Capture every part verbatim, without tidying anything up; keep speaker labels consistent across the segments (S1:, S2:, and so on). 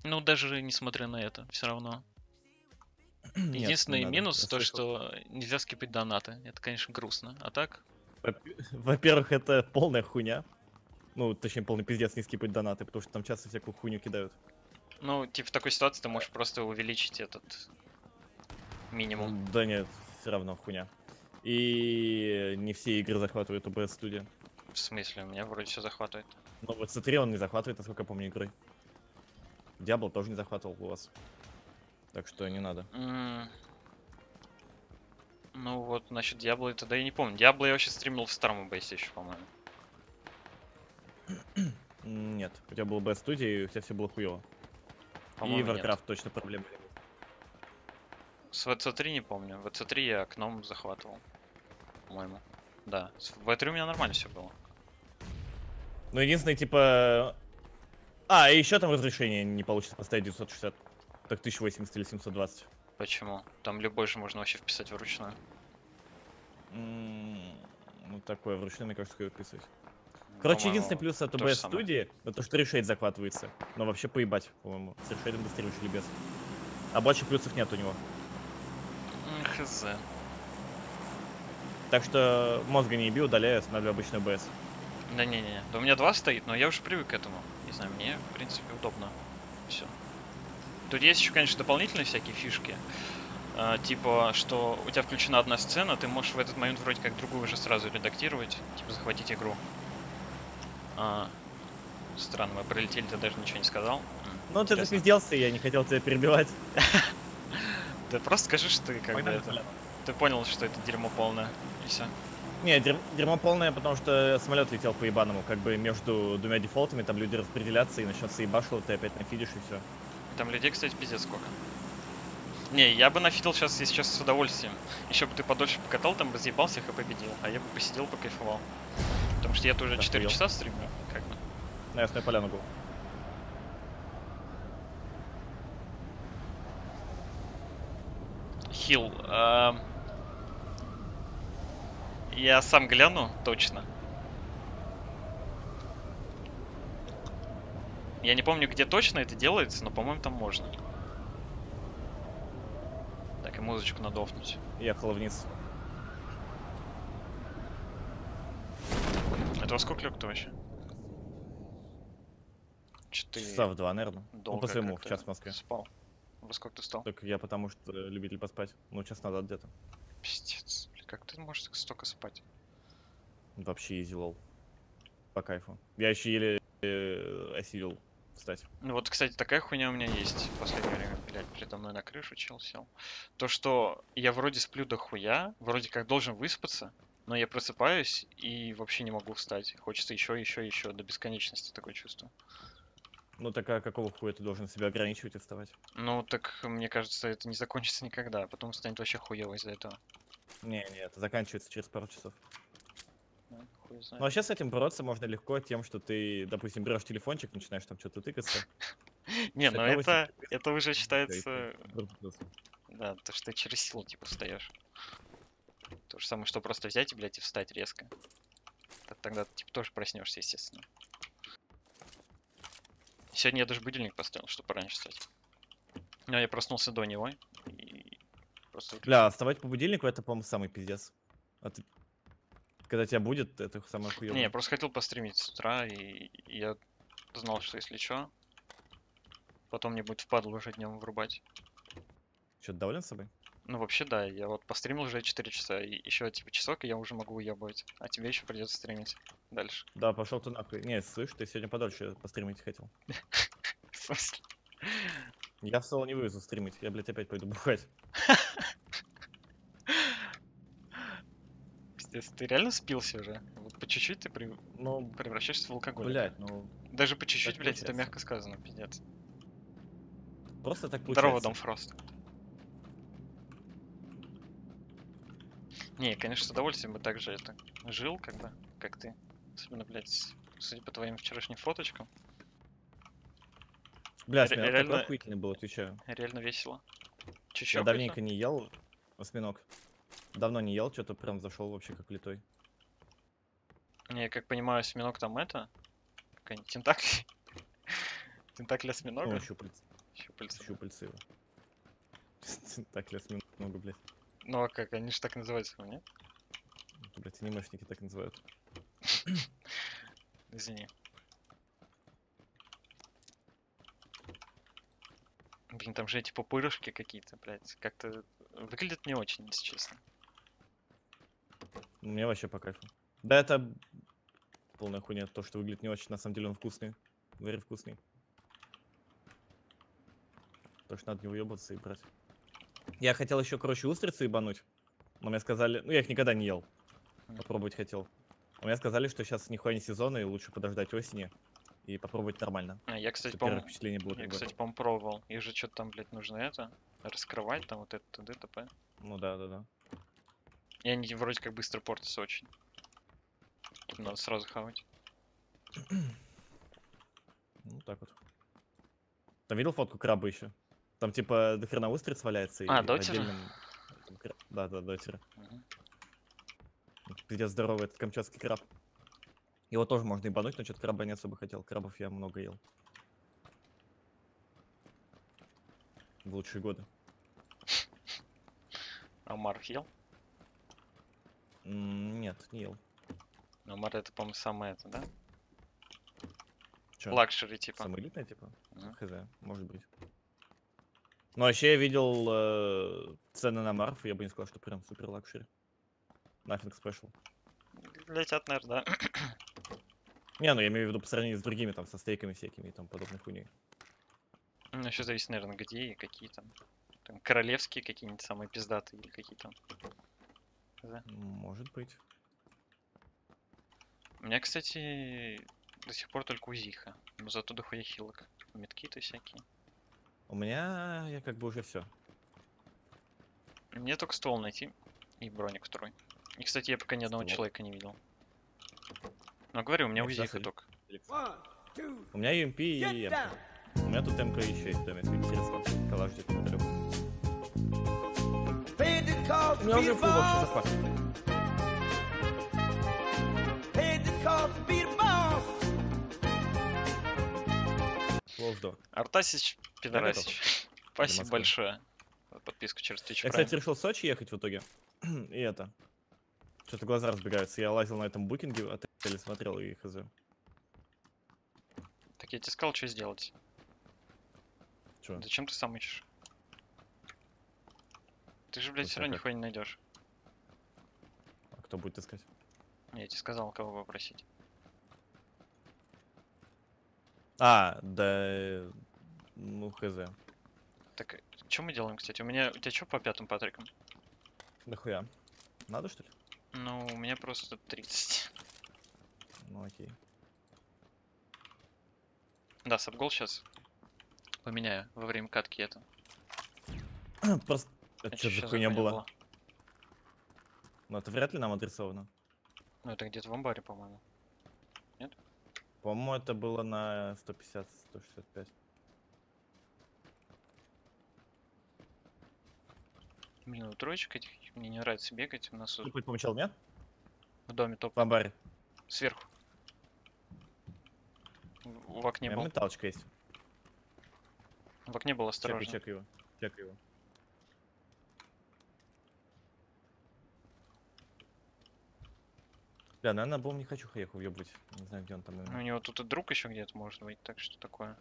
S1: Ну, даже несмотря на это, все равно.
S2: Нет, не
S1: Единственный
S2: надо.
S1: минус
S2: Я
S1: то,
S2: слышал.
S1: что нельзя скипать донаты. Это, конечно, грустно. А так,
S2: Во- Во-первых, это полная хуйня. Ну, точнее, полный пиздец не скипать донаты, потому что там часто всякую хуйню кидают.
S1: ну, типа в такой ситуации ты можешь просто увеличить этот минимум.
S2: М, Да нет, все равно хуйня. И не все игры захватывают о бэ эс Studio.
S1: В смысле, у меня вроде все захватывает.
S2: Но вот смотри, он не захватывает, насколько я помню, игры. Diablo тоже не захватывал у вас. Так что не надо.
S1: М, Ну вот, насчет Диабло это да я не помню. Диабло я вообще стримил в старом бейсе еще, по-моему.
S2: М, Нет, у тебя был бэ эс Studio, и у тебя все было хуево. И
S1: По-моему, нет.
S2: Warcraft точно проблемы не было.
S1: С вэ цэ три не помню. вэ цэ три я окном захватывал, по-моему. Да, с вэ три у меня нормально все было.
S2: Ну, единственное, типа... А, и еще там разрешение не получится поставить девятьсот шестьдесят. Так тысяча восемьдесят или семьсот двадцать.
S1: Почему? Там любой же можно вообще вписать вручную.
S2: М, Ну, такое вручную, мне кажется, стоит писать. Короче, единственный
S1: По-моему,
S2: плюс от
S1: то же
S2: о бэ эс
S1: самое.
S2: Studio, это что решейд захватывается. Но вообще поебать, по-моему. С решейдом дострелишь или без. А больше плюсов нет у него.
S1: М, Хз.
S2: Так что мозга не еби, удаляю, останавливаю обычный о бэ эс.
S1: Да не-не-не. Да у меня два стоит, но я уже привык к этому. Не знаю, мне, в принципе, удобно. Все. Тут есть еще, конечно, дополнительные всякие фишки. А, типа, что у тебя включена одна сцена, ты можешь в этот момент вроде как другую уже сразу редактировать, типа захватить игру. А, странно, мы пролетели, ты даже ничего не сказал. М,
S2: Ну, ты
S1: Интересно.
S2: запизделся, я не хотел тебя перебивать.
S1: Ты просто скажи, что ты как бы
S2: Погнали на
S1: это...
S2: поляну.
S1: Ты понял, что это дерьмо полное. И все.
S2: Не, дерь- дерьмо полное, потому что самолет летел по ебаному. Как бы между двумя дефолтами там люди распределятся, и начнется ебашло, ты опять нафидишь, и все.
S1: Там людей, кстати, пиздец сколько. Не, я бы нафидал сейчас, если сейчас с удовольствием. Еще бы ты подольше покатал, там бы съебался их и победил. А я бы посидел, покайфовал. Потому что я-то уже четыре
S2: Охуел.
S1: часа стримлю, как бы.
S2: На ясную поляну был.
S1: Хил. а, Я сам гляну, точно. Я не помню, где точно это делается, но, по-моему, там можно. Так, и музычку надо офнуть.
S2: Ехала вниз.
S1: Это во сколько лег ты вообще? Че
S2: Часа
S1: ты
S2: в два, наверное. Ну, по
S1: долго
S2: своему, в час
S1: как-то
S2: в Москве.
S1: спал? Во сколько ты стал?
S2: Только я потому что любитель поспать. Ну, час назад где-то.
S1: Пиздец. Блин, как ты можешь так столько спать?
S2: Вообще изи лол. По кайфу. Я еще еле э, осилил встать.
S1: Ну вот, кстати, такая хуйня у меня есть в последнее время, блядь, передо мной на крышу чел сел. То, что я вроде сплю до хуя, вроде как должен выспаться, но я просыпаюсь и вообще не могу встать. Хочется еще, еще, еще, до бесконечности такое чувство.
S2: Ну, так а какого хуя ты должен себя ограничивать и вставать?
S1: Ну, так, мне кажется, это не закончится никогда, а потом станет вообще хуево из-за этого.
S2: Не, не, это заканчивается через пару часов.
S1: Ну, хуй
S2: Ну,
S1: знает.
S2: а сейчас с этим бороться можно легко тем, что ты, допустим, берешь телефончик, начинаешь там что-то тыкаться,
S1: Не, ну
S2: читать новости,
S1: это,
S2: переписываться,
S1: это уже
S2: и всё, и ты
S1: считается,
S2: разбудился.
S1: да, то, что ты через силу, типа, встаешь. То же самое, что просто взять и, блядь, и встать резко. Т- Тогда ты, типа, тоже проснешься, естественно. Сегодня я даже будильник поставил, чтобы пораньше встать. Но я проснулся до него и просто
S2: Бля,
S1: выключил.
S2: вставать по будильнику это, по-моему, самый пиздец. А ты- когда тебя будет, это самое
S1: Не, я
S2: хуевое.
S1: просто хотел постримить с утра, и я знал, что если что, потом мне будет впадло уже днем врубать.
S2: Что, ты доволен собой?
S1: Ну, вообще, да, я вот постримил уже четыре часа, и еще, типа, часок, и я уже могу уебывать. А тебе еще придется стримить дальше.
S2: Да, пошел ты нахуй. Не, слышь, ты сегодня подольше постримить хотел.
S1: В смысле?
S2: Я в соло не вывезу стримить, я, блядь, опять пойду бухать.
S1: Пиздец, ты реально спился уже? Вот по чуть-чуть ты при-
S2: Ну,
S1: превращаешься в алкоголика.
S2: блядь, ну,
S1: Даже по чуть-чуть,
S2: так
S1: блядь, это
S2: получается.
S1: мягко сказано, пиздец.
S2: Просто так
S1: Здорово,
S2: получается.
S1: Дом Фрост. Не, конечно, с удовольствием бы так же это жил, как бы, как ты. Особенно, блядь, судя по твоим вчерашним фоточкам.
S2: Бля,
S1: Ре-
S2: осьминог такой
S1: реально,
S2: охуительный был, отвечаю.
S1: реально весело.
S2: Я
S1: Чечок это?
S2: давненько не ел осьминог. Давно не ел, что-то прям зашел вообще как литой.
S1: Не, как понимаю, осьминог там это, какая-нибудь тентакль. Тентакль осьминога?
S2: Ну, щупальца.
S1: Щупальца.
S2: Щупальца его. Так, лес много, блядь.
S1: Ну а как, они же так называются, нет?
S2: Блядь, анимешники так называют.
S1: Извини. Блин, там же эти пупырышки какие-то, блядь. Как-то выглядит не очень, если честно.
S2: Мне вообще по кайфу. Да это полная хуйня. То, что выглядит не очень, на самом деле он вкусный. Very вкусный. То, что надо не уебаться и брать. Я хотел еще, короче, устрицы ебануть. Но мне сказали... Ну, я их никогда не ел. Попробовать хотел. Но мне сказали, что сейчас нихуя не сезон, и лучше подождать осени. И попробовать нормально.
S1: А, я, кстати,
S2: Чтобы первое
S1: по-моему,
S2: впечатление было
S1: я,
S2: как бы...
S1: кстати, по-моему, пробовал. Их же что-то там, блядь, нужно это, раскрывать, там вот это, т.д. т.п.
S2: Ну да, да, да.
S1: И они вроде как быстро портятся очень. Надо сразу хавать.
S2: Ну, так вот. Там видел фотку краба еще? Там типа до хрена устриц валяется.
S1: А,
S2: и в
S1: дотеры?
S2: отдельном... там кра- Да, да, дотеры.
S1: Мгм.
S2: Пиздец здоровый этот камчатский краб. Его тоже можно ебануть, но что-то краба не особо хотел. Крабов я много ел. В лучшие годы.
S1: Омар ел?
S2: М, Нет, не ел.
S1: Омар это, по-моему, самое это, да?
S2: Че?
S1: Лакшери, типа.
S2: Самое элитное, типа?
S1: Мгм.
S2: Хз, может быть. Ну, вообще я видел э, цены на Марф, и я бы не сказал, что прям супер лакшери. Nothing special.
S1: Летят, наверное, да.
S2: Не, ну я имею в виду по сравнению с другими, там, со стейками всякими и там подобной хуйней.
S1: Ну, еще зависит, наверное, где и какие там. Там королевские какие-нибудь самые пиздатые или какие там. Да.
S2: Может быть.
S1: У меня, кстати, до сих пор только узиха. Но зато дохуя хилок. Медкиты всякие.
S2: У меня я как бы уже все.
S1: Мне только ствол найти. И броник второй. И, кстати, я пока ни одного
S2: Ствол.
S1: человека не видел. Но говорю, у меня
S2: Я всегда
S1: узиха
S2: сажу.
S1: только.
S2: У меня ю эм пи и МК. У меня тут МК еще есть в доме, если интересно. Калаш где-то неподалеку. У меня уже фул вообще запас. Close door.
S1: Артасич, пидорасич. Спасибо
S2: Москвы.
S1: большое. За подписку через Twitch
S2: Я,
S1: Prime.
S2: кстати, решил в Сочи ехать в итоге. И это. Что-то глаза разбегаются. Я лазил на этом букинге, отеле смотрел и хз.
S1: Так я тебе сказал, что сделать.
S2: Че?
S1: Зачем ты сам ищешь? Ты же, блядь,
S2: Ну,
S1: все равно
S2: как?
S1: нихуя не найдешь.
S2: А кто будет искать?
S1: Я тебе сказал, кого попросить.
S2: А, да... Ну, хз.
S1: Так, что мы делаем, кстати? У меня... У тебя что по пятым Патрикам?
S2: Да хуя. Надо, что ли?
S1: Ну, у меня просто тридцать.
S2: Ну, окей.
S1: Да, сабгол сейчас поменяю во время катки это.
S2: Просто... Это
S1: А
S2: что
S1: чё
S2: за
S1: за
S2: хуйня
S1: хуйня
S2: была? Ну, это вряд ли нам адресовано.
S1: Ну, это где-то в амбаре, по-моему.
S2: По-моему, это было на сто пятьдесят — сто шестьдесят пять.
S1: Блин, у троечек этих мне не нравится бегать. У нас
S2: Ты хоть помечал, нет?
S1: в доме топ
S2: В амбаре.
S1: сверху. В в
S2: У
S1: окне
S2: меня
S1: был.
S2: металлочка есть.
S1: В окне был
S2: Чекай,
S1: осторожно.
S2: чекай его. Чекай его. Бля, наверное, бом не хочу хаеху въебать. Не знаю, где он там
S1: Ну, у
S2: именно.
S1: него тут и друг еще где-то может быть, так что такое.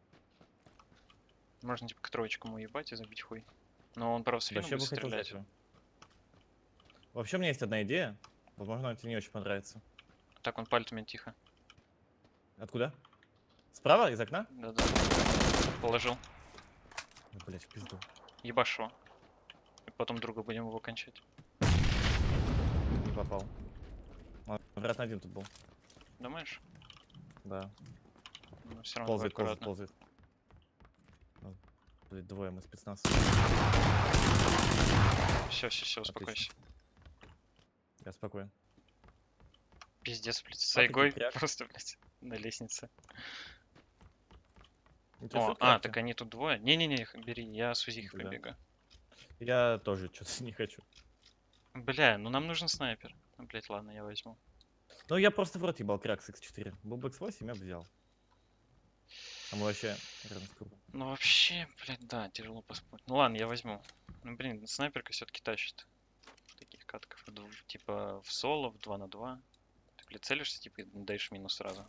S1: Можно типа к троечкам уебать и забить хуй. Но он, правда, с
S2: Вообще
S1: фином
S2: бы
S1: будет
S2: хотел
S1: стрелять.
S2: взять его. Вообще у меня есть одна идея. Возможно, она тебе не очень понравится.
S1: Так, он палит меня тихо.
S2: Откуда? Справа, из окна?
S1: Да-да. Положил.
S2: Ой, блядь, в пизду.
S1: Ебашо. И потом друга будем его кончать.
S2: Не попал. Он, вероятно, один тут был.
S1: Думаешь?
S2: Да.
S1: Ну, все равно
S2: Ползает, ползает,
S1: аккуратно.
S2: ползает. А, блядь, двое мы спецназ.
S1: Все, все, все, успокойся.
S2: Я спокоен.
S1: Пиздец, блядь, с
S2: Патрик и
S1: Айгой
S2: кряк.
S1: просто, блядь, на лестнице. О,
S2: Интересует
S1: а,
S2: кряки?
S1: так они тут двое. Не-не-не, их бери, я с УЗИ
S2: Да.
S1: побегаю.
S2: Я тоже что-то не хочу.
S1: Бля, ну нам нужен снайпер. Ну, блядь, ладно, я возьму.
S2: Ну, я просто в рот ебал крак с икс четыре. Был бы икс восемь, я бы взял. А мы вообще рядом с кругом.
S1: Ну вообще, блядь, да, тяжело поспорить. Ну ладно, я возьму. Ну блин, снайперка все-таки тащит. Таких катков. В дв- Типа в соло, в два на два. Ты, блядь, целишься, типа, и даешь минус сразу.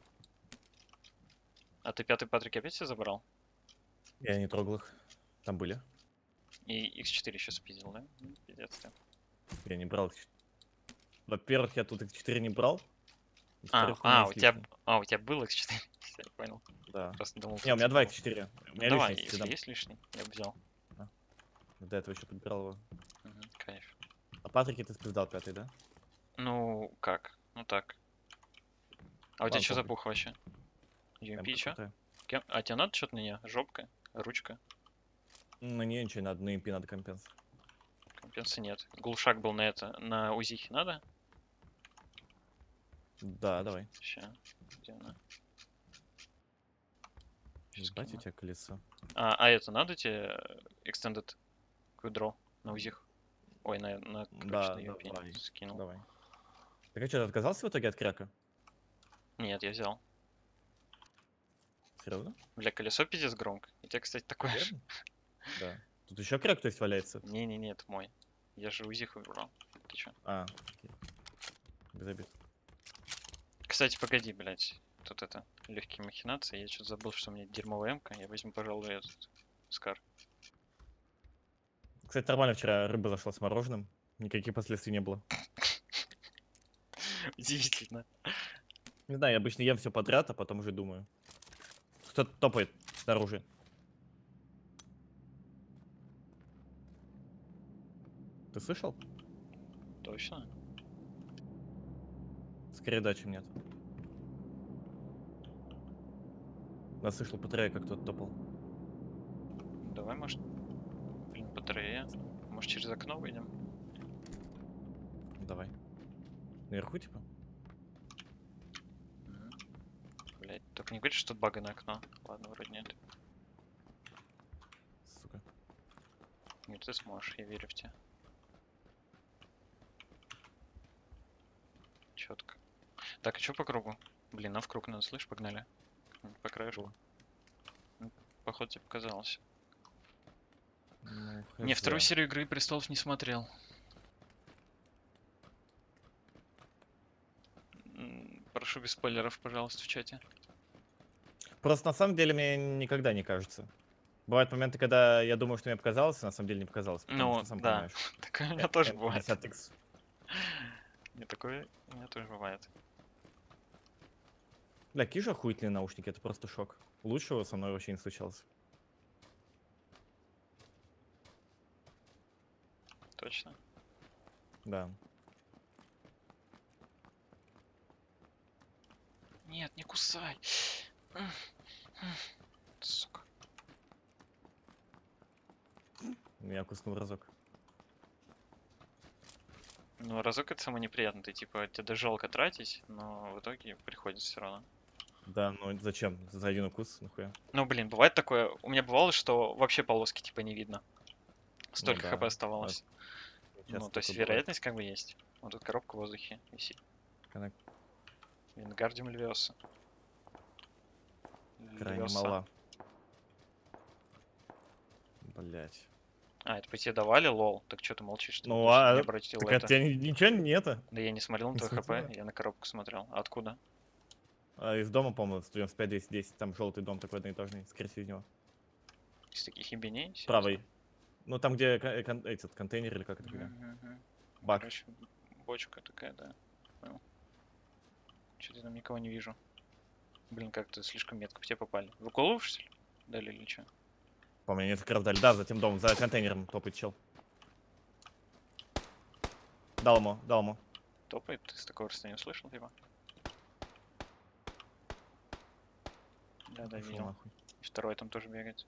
S1: А ты пятый Патрик опять себе забрал?
S2: Я не трогал их. Там были.
S1: И икс четыре еще спиздил, да? Ну, пиздец ты.
S2: Я не брал. их. Во-первых, я тут икс четыре не брал.
S1: А,
S2: Во-вторых, у меня
S1: а, у
S2: есть
S1: тебя,
S2: лишний.
S1: а, у тебя был икс четыре. Я понял.
S2: Да.
S1: Просто думал,
S2: Не, у
S1: тут
S2: меня два
S1: был.
S2: икс четыре. У
S1: Ну
S2: меня
S1: давай,
S2: лишний, если
S1: если
S2: дам.
S1: есть лишний, я бы взял.
S2: До этого еще подбирал его.
S1: Мгм, кайф.
S2: А Патрики ты спиздал пятый, да?
S1: Ну, как? Ну так. А у тебя
S2: Ладно,
S1: что за
S2: похуй.
S1: пух вообще? ю эм пи
S2: М-ка
S1: чё?
S2: крутая.
S1: Кем- А тебе надо что-то на нее? Жопка? Ручка?
S2: Ну, не, ничего не надо, на импи надо компенс.
S1: Компенса нет. Глушак был на это. На УЗИХе надо?
S2: Да, давай.
S1: Ща. Где она? Щас
S2: Ебать у
S1: скину.
S2: тебя колесо.
S1: А, а это надо тебе э, Extended Quidro на УЗИХ? Ой, на, на короче,
S2: Да,
S1: на ю эм пи
S2: давай.
S1: скинул.
S2: Давай. Так а что, ты отказался в итоге от кряка?
S1: Нет, я взял.
S2: Серьезно?
S1: Бля, колесо пиздец громко. У тебя, кстати, такое же.
S2: Верно? Да. Тут еще кряк, то есть, валяется?
S1: Не-не-не, это мой. Я же УЗИХ выбрал. Ты чё?
S2: А, окей. Без обид.
S1: Кстати, погоди, блядь. Тут это, легкие махинации. Я что-то забыл, что у меня дерьмовая эмка. Я возьму, пожалуй, этот Скар.
S2: Кстати, нормально вчера рыба зашла с мороженым. Никаких последствий не было.
S1: Удивительно.
S2: Не знаю, я обычно ем все подряд, а потом уже думаю. Кто-то топает снаружи. Ты слышал?
S1: Точно?
S2: Скорее да, чем нет. Я слышал по трее, как кто-то топал.
S1: Давай, может, блин, батарея. Может, через окно выйдем?
S2: Давай. Наверху, типа?
S1: Мгм. Блять, только не говори, что тут бага на окно. Ладно, вроде нет.
S2: Сука.
S1: Нет, ты сможешь, я верю в тебя. Четко. Так, а что по кругу? Блин, а в круг надо, слышь, погнали. Как-нибудь по краешку. Ну, походу тебе показалось.
S2: Ну,
S1: Не,
S2: хз.
S1: вторую серию Игры престолов не смотрел. М, Прошу без спойлеров, пожалуйста, в чате.
S2: Просто на самом деле мне никогда не кажется. Бывают моменты, когда я думаю, что мне показалось, а на самом деле не показалось, потому
S1: Ну,
S2: что сам
S1: да.
S2: понимаешь.
S1: Такое у меня тоже
S2: М
S1: бывает.
S2: пятьдесят икс.
S1: Не такое у меня тоже бывает.
S2: Бля, какие же охуительные наушники, это просто шок. Лучшего со мной вообще не случалось.
S1: Точно.
S2: Да.
S1: Нет, не кусай. Сука.
S2: Меня куснул разок.
S1: Ну, разок это самое неприятное. Ты типа, тебе даже жалко тратить, но в итоге приходится все равно.
S2: Да, ну зачем? За один укус, нахуя?
S1: Ну, блин, бывает такое. У меня бывало, что вообще полоски типа не видно. Столько
S2: Ну,
S1: хп
S2: да.
S1: оставалось.
S2: Сейчас
S1: Ну, то есть
S2: такое бывает.
S1: вероятность как бы есть. Вот тут коробка в воздухе висит.
S2: Она
S1: Вингардиум Львиоса.
S2: крайне
S1: Львиоса.
S2: мала. Блять.
S1: А, это по тебе давали, лол? Так что ты молчишь? Ты
S2: Ну,
S1: даже
S2: а
S1: не обратил
S2: так от
S1: это.
S2: тебя ни- ничего нету.
S1: Да я не смотрел на
S2: Не
S1: твой хп,
S2: смотрела?
S1: я на коробку смотрел. А откуда?
S2: А, из дома, по-моему, сто девяносто пять двести десять. Там желтый дом такой одноэтажный, скорее всего, из него.
S1: Из таких ебеней? Серьезно?
S2: Правый. Ну, там, где кон- кон- этот контейнер или как это
S1: Мгм,
S2: хуйня.
S1: мгм.
S2: Бак.
S1: Короче, бочка такая, да. Понял. Что-то там никого не вижу. Блин, как-то слишком метко в тебя попали. В уколов, что ли? Дали или что?
S2: По-моему, несколько раз дали. Да, за тем домом, за контейнером топает чел. Дал ему, дал ему.
S1: Топает? Ты с такого расстояния услышал, типа? Да, да,
S2: Пошел
S1: видел.
S2: нахуй.
S1: И второй там тоже бегает.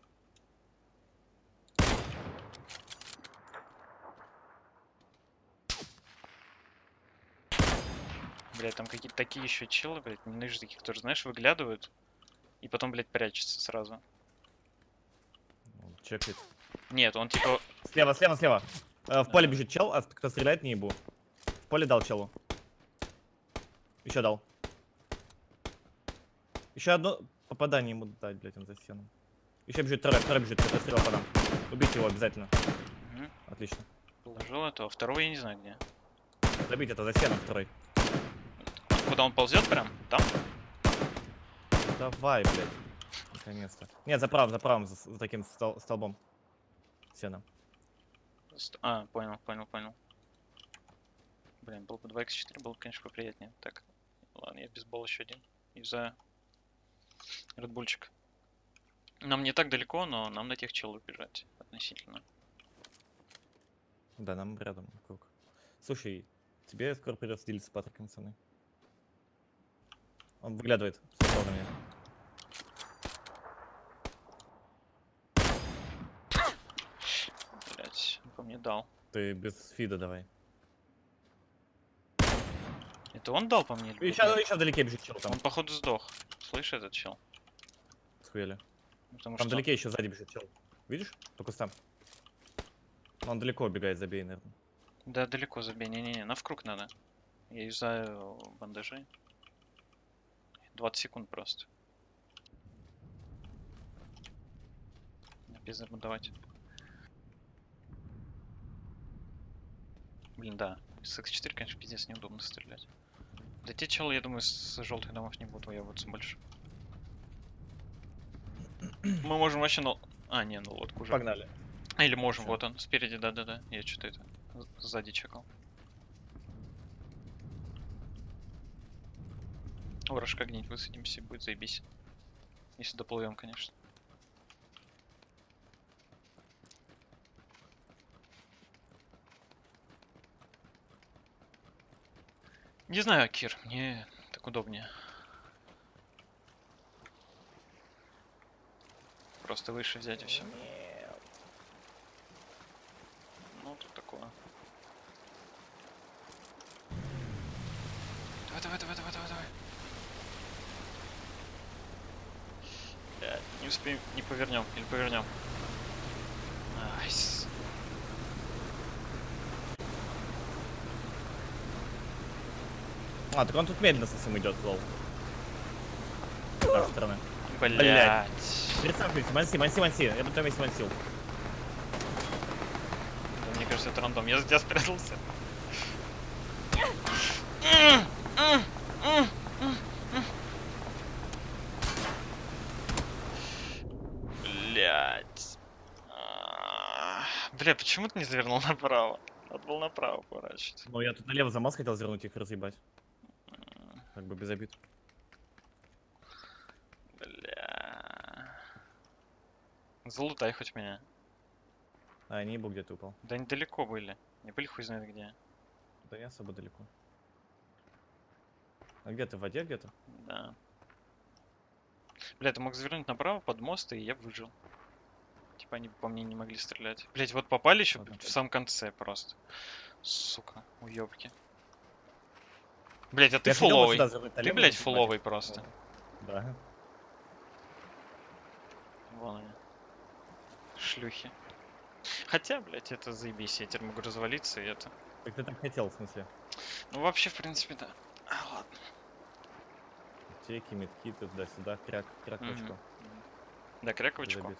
S1: Блядь, там какие-то такие еще челы, блядь, ненавижу таких, которые, знаешь, выглядывают и потом, блядь, прячутся сразу.
S2: Он чекает.
S1: Нет, он типа...
S2: Слева, слева, слева. Э, в поле
S1: А.
S2: бежит чел, а кто стреляет, не ебу. В поле дал челу. Еще дал. Еще одну. попадание ему дать, блядь, он за стену. Еще бежит второй, второй бежит, это стрел подам. Убить его обязательно.
S1: Угу.
S2: Отлично.
S1: Положил этого. Второго я не знаю где.
S2: Забить это за стену второй.
S1: Куда он ползет прям? Там?
S2: Давай, блядь. Наконец-то. Нет, за правым, за правым, за, за таким стол, столбом. Стена.
S1: Ст- А, понял, понял, понял. Блин, был бы два икс четыре, было бы, конечно, поприятнее. Так, ладно, я бейсбол еще один. И за редбульчик. Нам не так далеко, но нам на тех челов бежать относительно.
S2: Да, нам рядом круг. Слушай, тебе скоро придется делиться с Патриком, пацаны. Он выглядывает с на меня.
S1: Блять, он по мне дал.
S2: Ты без фида давай.
S1: Это он дал по мне? или
S2: Еще,
S1: по мне?
S2: еще вдалеке бежит чел там.
S1: Он походу сдох. Слышишь этот чел?
S2: Схуяли.
S1: Потому
S2: Там
S1: что
S2: вдалеке еще сзади бежит чел. Видишь? По кустам. Он далеко убегает, забей, наверное.
S1: Да, далеко забей. Не-не-не, навкруг надо. Я юзаю бандажи. двадцать секунд просто. Без забудовать. Блин, да. С икс четыре, конечно, пиздец неудобно стрелять. Да те челы, я думаю, с желтых домов не будут выебываться больше. Мы можем вообще на... А, не, на лодку уже.
S2: Погнали.
S1: А, или можем,
S2: Всё.
S1: вот он, спереди, да-да-да. Я что-то это з- сзади чекал. Ураж как-нибудь высадимся, будет заебись. Если доплывем, конечно. Не знаю, Кир, мне так удобнее. Просто выше взять и все. Ну, тут такое. Давай, давай, давай, давай, давай, давай. Блядь, не успеем, не повернем, или повернем. Найс.
S2: А, так он тут медленно совсем идет, лол. С нашей стороны.
S1: Блять.
S2: Блядь. Представь, манси, манси, манси. Я бы там весь мансил.
S1: Да, мне кажется, это рандом. Я за тебя спрятался. Блять. Бля, почему ты не завернул направо? Надо было направо поворачивать.
S2: Ну, я тут налево за мост хотел зернуть их разъебать. Как бы без обид.
S1: Бля. Залутай хоть меня.
S2: А, не ебу, где ты упал.
S1: Да недалеко были. Не были хуй знает где.
S2: Да не особо далеко. А где ты, в воде где-то?
S1: Да. Бля, ты мог завернуть направо под мост, и я бы выжил. Типа они по мне не могли стрелять. Блять, вот попали еще
S2: Ладно,
S1: в самом конце просто. Сука, уёбки. Блять, а ты
S2: Я хотел вот
S1: фуловый.
S2: сюда зернуть
S1: Ты,
S2: налево,
S1: блять,
S2: но
S1: фуловый
S2: хватит.
S1: просто.
S2: Да.
S1: Вон они. Шлюхи. Хотя, блять, это заебись, я теперь могу развалиться и это.
S2: Так ты так хотел, в смысле?
S1: Ну вообще, в принципе, да. А, ладно.
S2: Теки, метки, туда-сюда, кряк, кряк в
S1: Мгм.
S2: очко.
S1: Да, кряк в очко.
S2: Забить.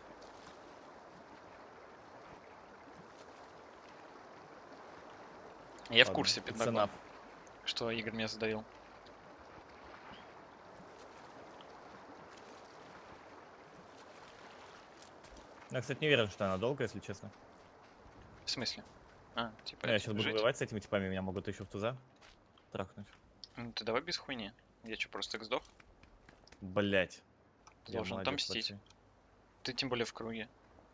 S1: Я в
S2: Ладно,
S1: курсе,
S2: it's
S1: пидбэк,
S2: enough.
S1: что Игорь меня задавил.
S2: Я, кстати, не уверен, что она долго, если честно.
S1: В смысле? А, типа,
S2: Ну, я
S1: это,
S2: сейчас буду
S1: жить?
S2: воевать с этими типами, меня могут еще в туза трахнуть.
S1: Ну ты давай без хуйни. Я что, просто так сдох?
S2: Блять.
S1: Должен отомстить. Ты тем более в круге.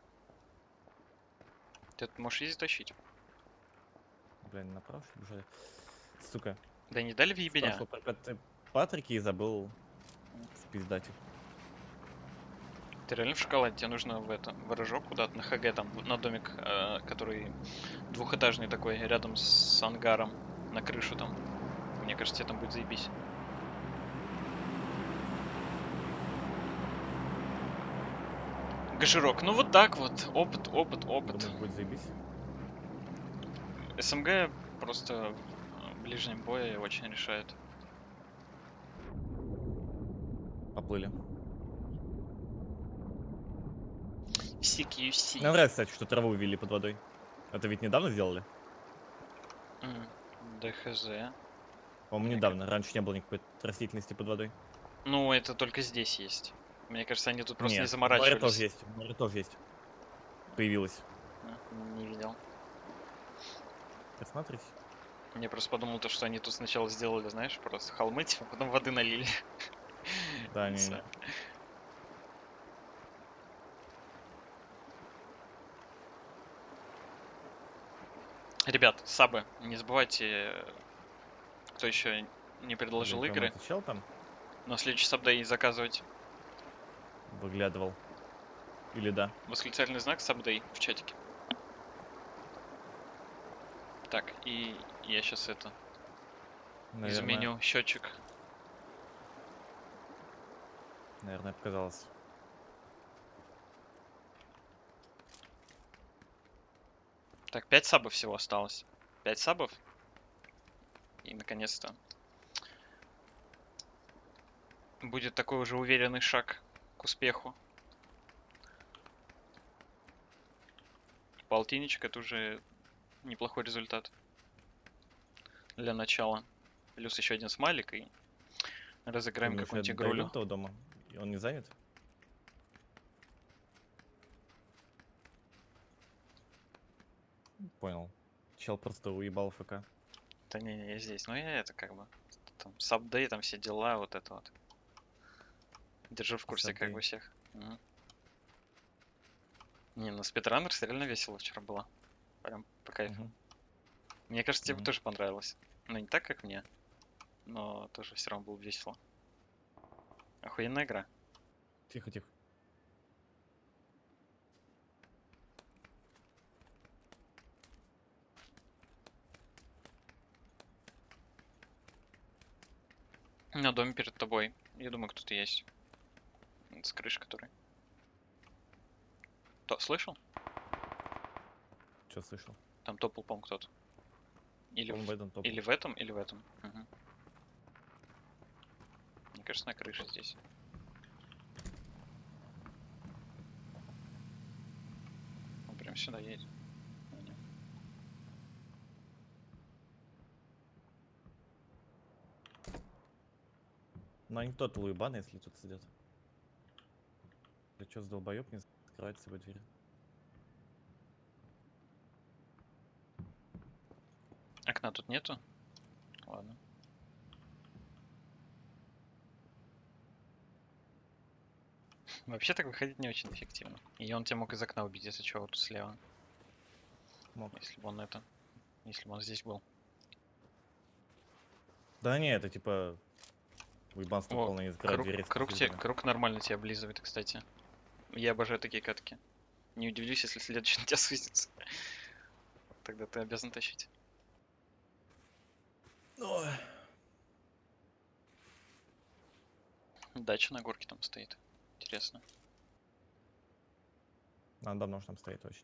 S1: Ты это можешь ездить тащить.
S2: Блин, направо что ли бежали? Сука.
S1: Да не дали в ебеня.
S2: Спрашивал про Пат- Патрики и забыл спиздать их.
S1: Ты реально в шоколаде, тебе нужно в это, в рожок куда-то на ХГ, там, на домик, э, который двухэтажный такой, рядом с ангаром, на крышу там. Мне кажется, тебе там будет заебись. Гаширок, ну вот так вот, опыт, опыт, опыт.
S2: Думаю, будет заебись.
S1: СМГ просто в ближнем бое очень решает.
S2: Поплыли.
S1: си кью си.
S2: Мне нравится, кстати, что траву ввели под водой. Это ведь недавно сделали?
S1: М, Да хз.
S2: По-моему,
S1: Мне
S2: недавно. Раньше не было никакой растительности под водой.
S1: Ну, это только здесь есть. Мне кажется, они тут просто не
S2: Нет, в море тоже
S1: заморачивались.
S2: есть. В море тоже есть. Появилось.
S1: А, Не видел.
S2: Посмотрите.
S1: Я просто подумал то, что они тут сначала сделали, знаешь, просто холмы, типа, потом воды налили.
S2: Да,
S1: И
S2: не,
S1: всё.
S2: не.
S1: Ребят, сабы, не забывайте, кто еще не предложил
S2: Блин,
S1: игры,
S2: это чел там
S1: на следующий сабдей заказывать
S2: выглядывал. Или да.
S1: восклицательный знак сабдей в чатике. Так, и я сейчас это
S2: Наверное,
S1: изменю счетчик.
S2: наверное, показалось.
S1: Так, пять сабов всего осталось. Пять сабов. И наконец-то будет такой уже уверенный шаг к успеху. Полтинничек — это уже неплохой результат для начала. Плюс еще один смайлик и разыграем
S2: Думаешь, я
S1: какую-нибудь
S2: дойду
S1: игрулю.
S2: до того дома? И он не занят? Понял. Чел просто уебал ФК.
S1: Да не, не, я здесь. Ну я это как бы. Там сабдей, там все дела, вот это вот. Держу в курсе как
S2: Сабдей.
S1: бы всех. Мгм. Не, ну спидранерс реально весело вчера было. Прям по кайфу.
S2: Мгм.
S1: Мне кажется, тебе бы
S2: Мгм.
S1: тоже понравилось. Ну не так, как мне, но тоже все равно было весело. Охуенная игра.
S2: Тихо, тихо.
S1: На доме перед тобой. Я думаю, кто-то есть. С крыши который. То, слышал?
S2: Что слышал?
S1: Там топал, по-моему, кто-то. Или
S2: По-моему,
S1: в...
S2: в этом топу.
S1: или в этом, или в этом. Мгм. Мне кажется, на крыше здесь. Он прям сюда едет. А, нет.
S2: Ну, они тот уебаны, если тут сидят. Да что, с долбоеб не закрывает с собой дверь?
S1: Окна тут нету? Ладно. Вообще так выходить не очень эффективно. И он тебя мог из окна убить, если что, вот тут слева.
S2: Мог.
S1: Если бы он это... Если бы он здесь был.
S2: Да не, это типа уебанство
S1: О,
S2: полное не закрывать
S1: круг,
S2: двери с
S1: круг, те,
S2: пиздами.
S1: круг нормально тебя облизывает, кстати. Я обожаю такие катки. Не удивлюсь, если следующий на тебя свистится. Тогда ты обязан тащить.
S2: Ой.
S1: Дача на горке там стоит. Интересно.
S2: Она давно уж там стоит очень.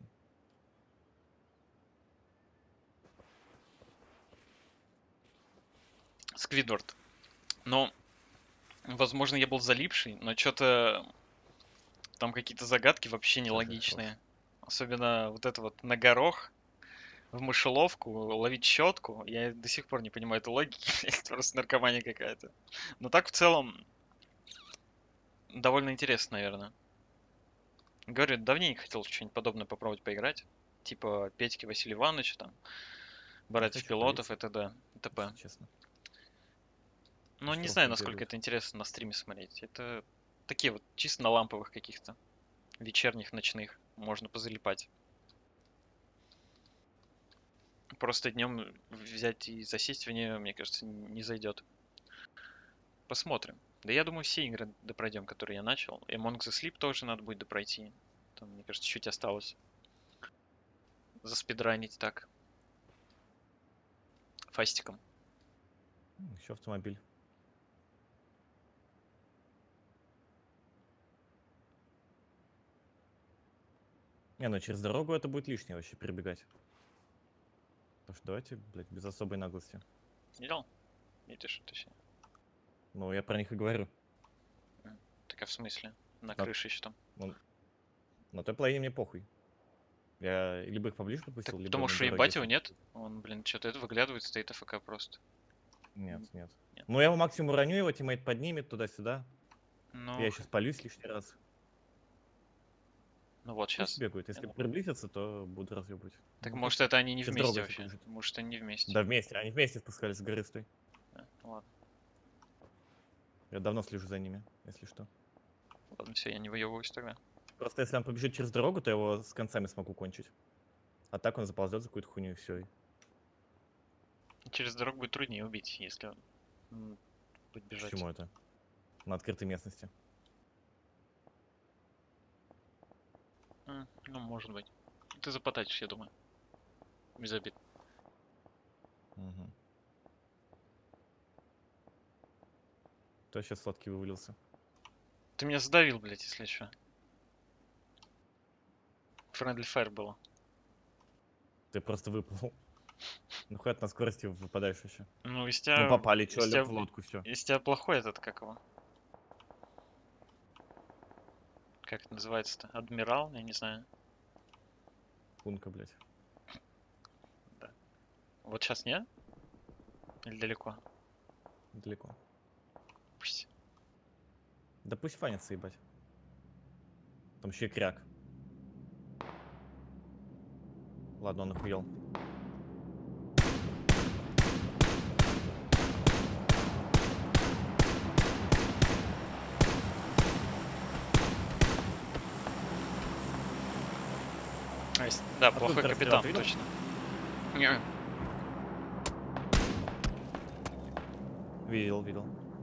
S1: Сквидвард. Ну, возможно, я был залипший, но что-то там какие-то загадки вообще
S2: Тоже хорош.
S1: нелогичные. Особенно вот это вот на горох в мышеловку ловить щетку. Я до сих пор не понимаю этой логики. Это просто наркомания какая-то. Но так в целом довольно интересно, наверное. Говорю, давненько хотел что-нибудь подобное попробовать поиграть. Типа Петьки Василия Ивановича, там,
S2: Не
S1: братьев
S2: хочу
S1: пилотов
S2: палиться,
S1: и т.д. и т.п.
S2: если честно.
S1: Но
S2: Пусть
S1: не знаю,
S2: просто
S1: насколько
S2: бегают.
S1: это интересно на стриме смотреть. Это такие вот чисто на ламповых каких-то вечерних, ночных можно позалипать. Просто днем взять и засесть в нее, мне кажется, не зайдет. Посмотрим. Да я думаю, все игры допройдем, которые я начал. Among the Sleep тоже надо будет допройти. Там, мне кажется, чуть осталось. Заспидранить так. Фастиком.
S2: Еще автомобиль. Не, ну через дорогу это будет лишнее вообще перебегать. Так что давайте, блядь, без особой наглости.
S1: Видел? Видишь, точнее.
S2: Ну, я про них и говорю.
S1: М, Так а в смысле? На
S2: Да.
S1: крыше еще там.
S2: Ну, На той половине мне похуй. Я либо их поближе
S1: Так
S2: пропустил, либо
S1: потому
S2: на
S1: что
S2: дороге
S1: ебать его
S2: если-
S1: нет. Он, блин, что-то это выглядывает, стоит АФК просто.
S2: Нет, нет.
S1: Нет.
S2: Ну, я его максимум уроню, его тиммейт поднимет туда-сюда.
S1: Ну,
S2: Я сейчас полюсь лишний раз.
S1: ну вот
S2: Пусть
S1: сейчас.
S2: бегают. Если приблизятся, то буду разъебывать.
S1: Так
S2: Ну,
S1: может
S2: пусть.
S1: это они не
S2: Через
S1: вместе
S2: дорогу
S1: вообще?
S2: побежит.
S1: Может они не вместе?
S2: Да, вместе. Они вместе спускались с горы с той.
S1: Да, ладно.
S2: Я давно слежу за ними, если что.
S1: Ладно, все, я не выебываюсь тогда.
S2: Просто если он побежит через дорогу, то я его с концами смогу кончить. А так он заползет за какую-то хуйню и все.
S1: Через дорогу будет труднее убить, если он м, будет бежать.
S2: Почему это? На открытой местности.
S1: М, Ну, может быть. Ты запотачишь, я думаю. Без обид.
S2: Угу. Кто сейчас сладкий вывалился?
S1: Ты меня задавил, блядь, если что. Friendly Fire было.
S2: Ты просто выплыл. Ну хоть на скорости выпадаешь еще.
S1: Ну, из тебя...
S2: Ну попали, чё,
S1: из тебя,
S2: лег в лодку, все.
S1: из тебя плохой этот, как его? Как это называется-то? Адмирал? Я не знаю.
S2: Кунка, блядь.
S1: Вот сейчас нет? Или далеко?
S2: Далеко.
S1: Пусть.
S2: Да пусть фанится, ебать. Там еще и кряк. Ладно, он охуел.
S1: А, есть- Да,
S2: Откуда
S1: плохой
S2: ты
S1: капитан,
S2: расстрел видел?
S1: точно. Не,
S2: Видел, видел.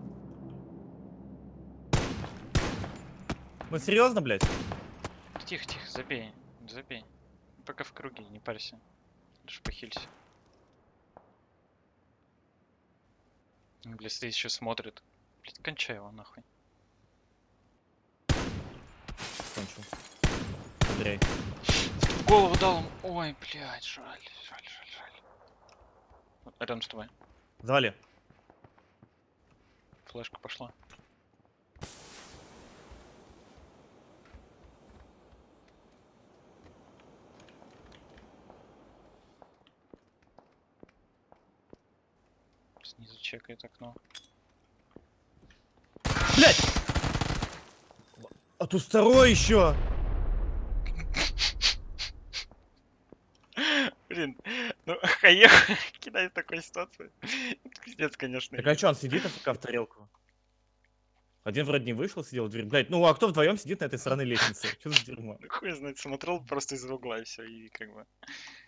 S2: Ну серьезно, блядь?
S1: Тихо, тихо, забей. Забей. Пока в круге, не парься. Лишь похилься. Блядь, стоит еще смотрит. Блядь, кончай его нахуй.
S2: Кончил. Андрей.
S1: В голову дал ему. Ой, блядь, жаль, жаль, жаль, жаль. Рядом с тобой.
S2: Завали.
S1: Флешка пошла. Снизу чекает окно.
S2: Блять! А тут второй еще!
S1: Блин, ну хаех кидать в такой ситуации. Это пиздец, конечно.
S2: Так а что, он сидит АФК в тарелку? Один вроде не вышел, сидел в дверь. Блять, ну а кто вдвоем сидит на этой стороне лестницы? Что за дерьмо?
S1: Ну, хуй знает, смотрел просто из угла и все, и как бы.